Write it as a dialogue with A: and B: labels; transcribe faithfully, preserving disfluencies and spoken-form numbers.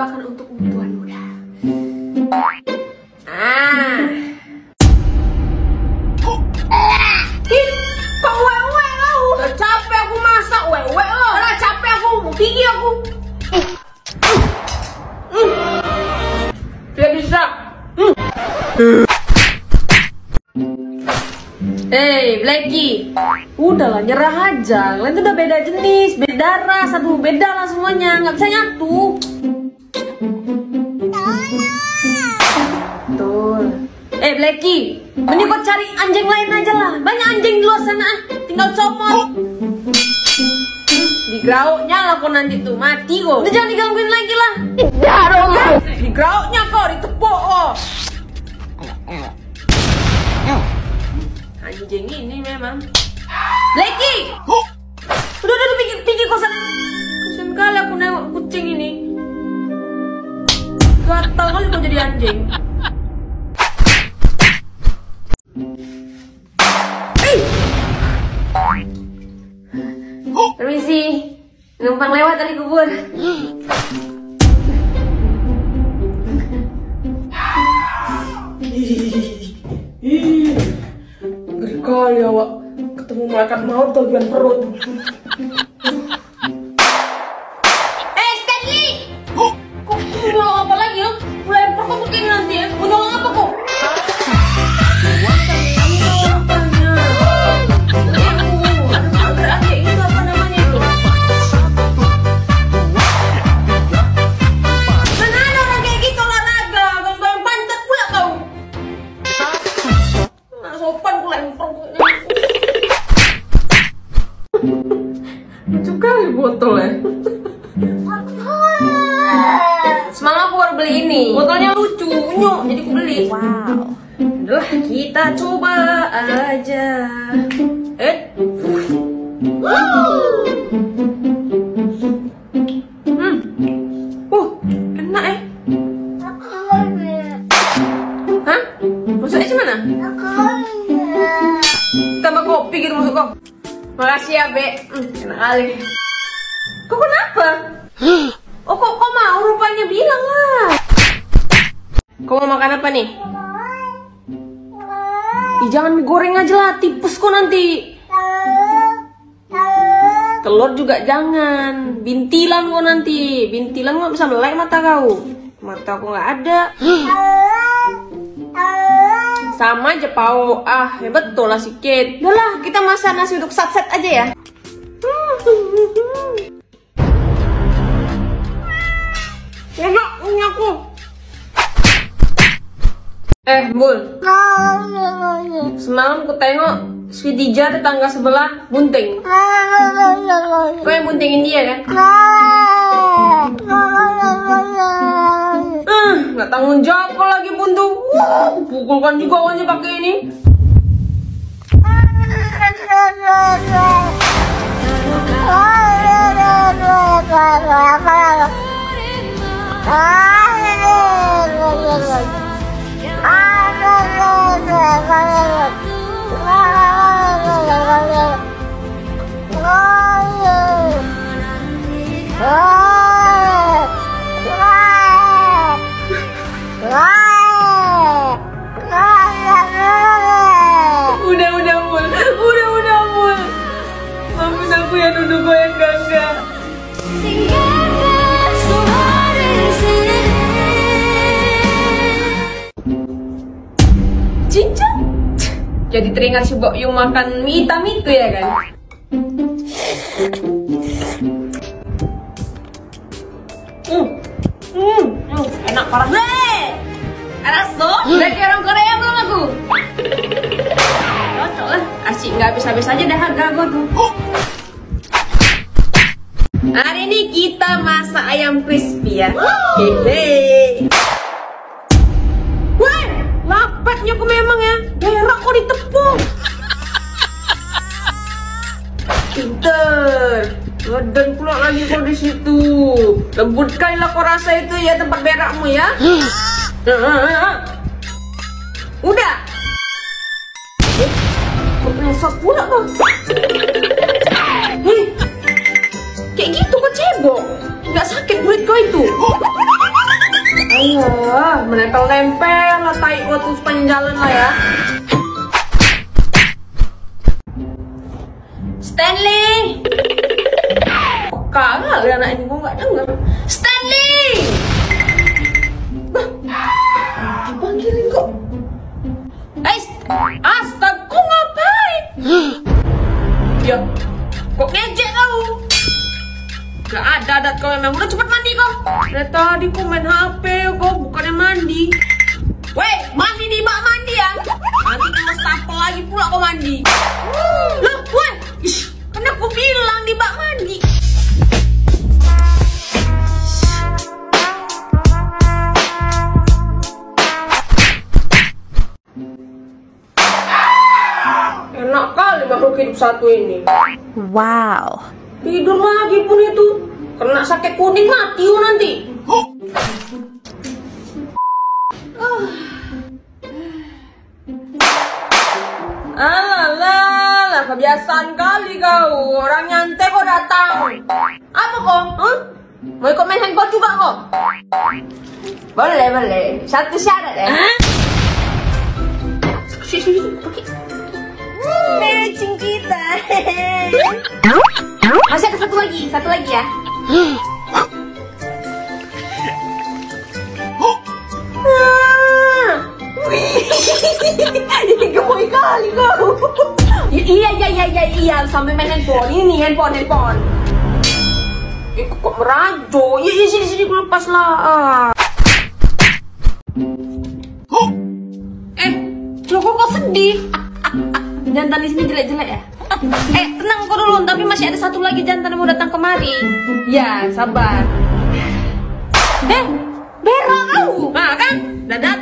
A: jebakan untuk tuan muda. Ah. Ih, kok wewe kau? Udah capek aku masak, wewe lo. Udah capek aku, mau gigi aku. Tidak bisa. Hei, Blacky, udahlah nyerah aja. Kalian tuh udah beda jenis, beda ras, aduh beda lah semuanya, nggak bisa nyatu. Betul. Eh, Blacky, mending kau cari anjing lain aja lah. Banyak anjing di luar sana, tinggal comot. Digrauknya lah kau nanti tuh, mati kok. Udah jangan digangguin lagi lah. Digrauknya kok, ditepuk kok. Anjing ini memang. Blacky! Udah, udah, pikir, pikir kosan. Kasian kali aku nengok kucing ini. Gatal kali kau jadi anjing. Permisi, numpang lewat dari kubur. Ngeri kali awak ketemu malaikat maut kelebihan perut. Eh, Stanley! Kok kamu nolong apa lagi ya? Mulai perut begini nanti ya? Mau nolong apa kok? Lucu kali botolnya. Semalam aku baru beli ini. Botolnya lucu, unyuk, jadi aku beli. Wow. Udah, kita coba aja. Eh. Hmm. Uh, enak eh. Hah? Masuknya gimana? Tambah kopi gitu masuk kok. Makasih ya, Be. Hmm, enak kali. Kok kenapa? Oh, kok, kok mau? Rupanya bilang lah. Kau mau makan apa nih? Ih, jangan mie goreng aja lah, tipes kok nanti. Telur juga jangan. Bintilan kok nanti. Bintilan nggak bisa melek mata kau. Mata aku nggak ada. Sama aja pau. Ah, ya betul lah sikit. Udah lah, kita masak nasi uduk satset aja ya. Enak, punya aku. Eh, Bul. Semalam ku tengok si Dija tetangga sebelah bunting. Kau yang buntingin dia kan? Ah, nggak tanggung jawab kau lagi buntu. Wah, pukulkan juga awalnya pakai ini. Udah, udah, Mul. Udah, udah, Mul. Maafin aku ya duduk goyang gangga. Cincang. Jadi teringat si Bok Yung makan mie hitam itu ya kan? Hmm. Hmm. Hmm. Enak parah deh. Enak tuh. Udah kayak orang Korea belum aku? Cocok lah. Asik nggak habis-habis aja dah harga gue tuh. Hari ini kita masak ayam crispy ya. Hehehe. Wah, lapetnya aku memang ya. Berak kok ditepung. Pinter. Ngeden pula lagi kau di situ. Lembut kali lah kau rasa itu ya tempat berakmu ya. Udah. Eh, kok pelesot pula kau? Hei, kayak gitu kok cebok. Nggak sakit kulit kau itu. Ah, menempel-nempel lah tai gua tuh sepanjang jalan lah ya. Stanley! Kagak ada anak ini, gua nggak denger. Stanley! Bah, dipanggilin kok. Eh, astaga, kok ngapain? Ya, kok ngejek kau? Gak ada adat kau memang. Udah cepet mandi kau. Dari tadi kau main H P kau, bukannya mandi. Weh, mandi di bak mandi ya. Nanti kau stapel lagi pula kau mandi. Loh, weh, kan aku bilang di bak mandi. Enak kali makhluk hidup satu ini.
B: Wow.
A: Tidur lagi pun itu. Kena sakit kuning mati oh nanti. Oh. Alah, kebiasaan kali kau. Orang nyantai kok datang. Apa kok? Huh? Mau ikut main handphone juga kok? Boleh, boleh. Satu syarat ya.
B: Matching kita.
A: Masih ada satu lagi, satu lagi ya. Ini gemoy kali kau. Iya, iya, iya, iya, iya. Sambil main handphone. Ini handphone, handphone. Eh, kok merajo? Iya, iya, sini, sini, gue lepas lah. Eh, Joko kok sedih? Jantan di sini jelek-jelek ya? Eh, tenang kok dulu, tapi masih ada satu lagi jantan yang mau datang kemari. Ya, sabar. Eh, Bera kau. Nah kan, udah datang.